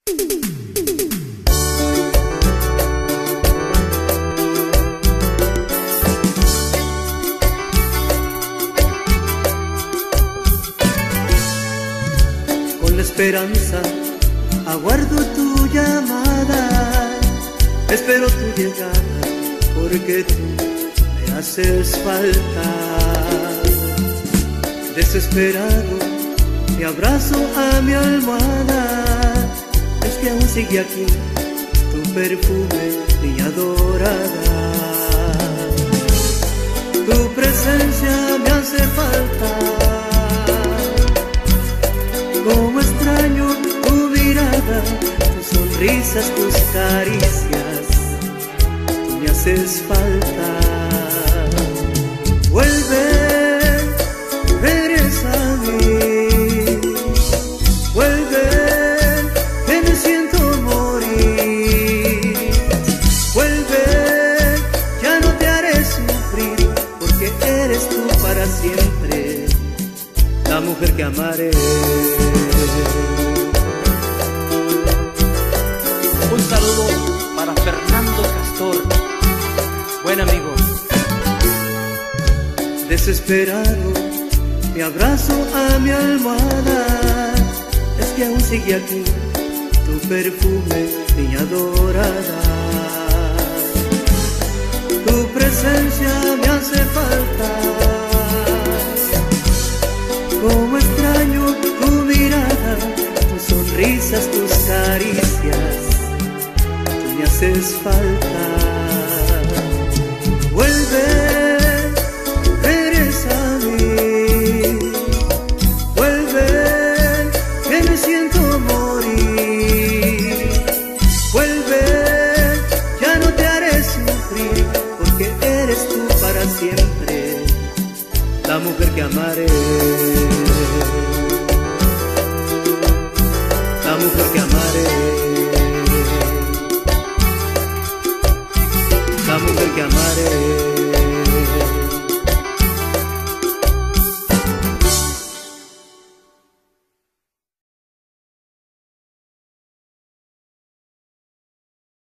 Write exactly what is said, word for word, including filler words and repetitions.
Con la esperanza aguardo tu llamada, espero tu llegada, porque tú me haces falta. Desesperado te abrazo a mi almohada, es que aún sigue aquí tu perfume, mi adorada. Tu presencia me hace falta, como extraño tu mirada, tus sonrisas, tus caricias, tú me haces falta. Vuelve, regresa a mí, vuelve, que me siento morir. Vuelve, ya no te haré sufrir, porque eres tú para siempre la mujer que amaré. Un saludo para Fernando Castor, buen amigo. Desesperado me abrazo a mi almohada, es que aún sigue aquí tu perfume, mi adorada. Tu presencia me hace falta, como extraño tu mirada, tus sonrisas, tus caricias, tú me haces falta. Vuelve, regresa a mí, vuelve, que me siento morir. Vuelve, ya no te haré sufrir, porque eres tú para siempre la mujer que amaré. La mujer que amaré.